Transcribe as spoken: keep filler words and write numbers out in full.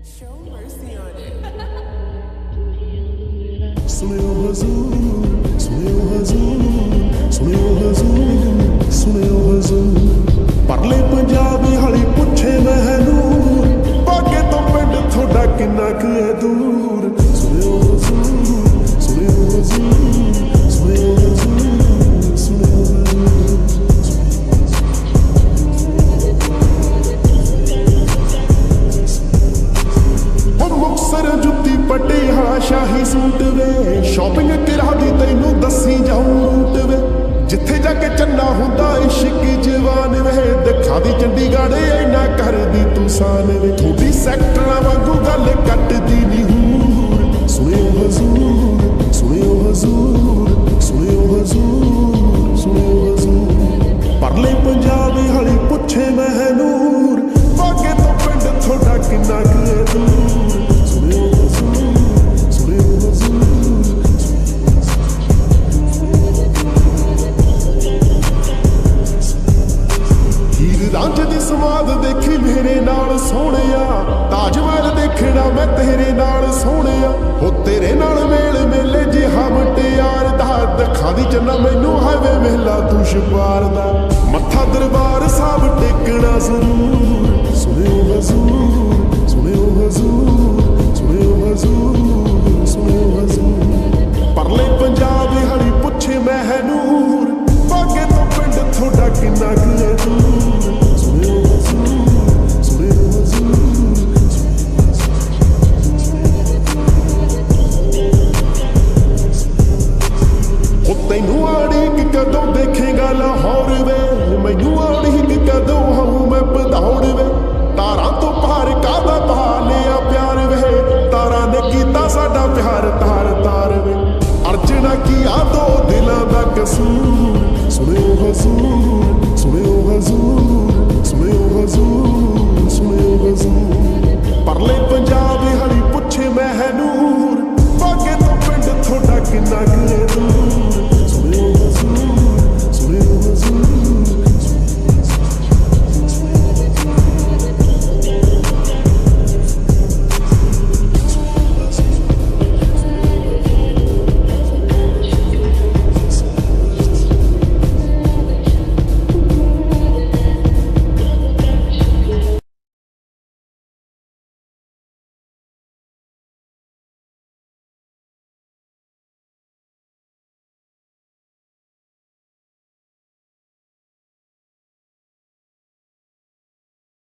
Show mercy on it. सुनियो हुजूर, सुनियो हुजूर, सुनियो हुजूर, सुनियो हुजूर। परले पंजाब हाली पुछे महनूर, बागे तो पिंड थोड़ा किन्ना क है दूर। सुनियो हुजूर, सुनियो हुजूर, सुनियो हुजूर, सुनियो हुजूर। मुक्तसर जुत्ती पटियाला शाही सूट वे, शॉपिंग करा दी तैनू दसी जाऊं रूट वे। जिथे जाके चन्ना हुंदा इश्क जवान वे, दिखा दी चंडीगढ़ इन्ना कर दी तू सान वे। थोड़ी सैक्टरां वांगू गल कटदी नी हूर। सुनियो हुजूर, सुनियो हुजूर, सुनियो हुजूर, सुनियो हुजूर। परले पंजाब हाली पुछे महनूर, बागे तो पिंड थोड़ा किन्ना क है दूर। रांझ दी समाध देखी मेरे नाल सोहणिया, ताज महल देखना मैं तेरे नाल सोहणिया। हो तेरे नाल मेल मेले जिहा मुटियार दा, दिखा दी चन्ना मैनू हावे मेला तू छपार दा। मत्था दरबार साहब टेकना जरूर। सुनियो हुजूर।